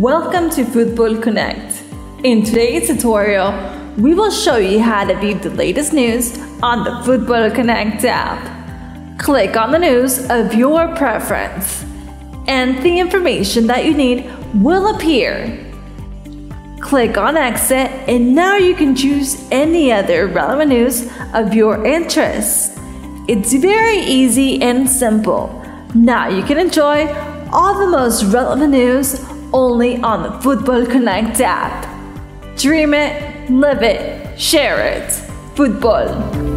Welcome to FutbolConnect. In today's tutorial, we will show you how to view the latest news on the FutbolConnect app. Click on the news of your preference, and the information that you need will appear. Click on Exit, and now you can choose any other relevant news of your interest. It's very easy and simple. Now you can enjoy all the most relevant news only on the FutbolConnect app. Dream it, live it, share it. Futbol.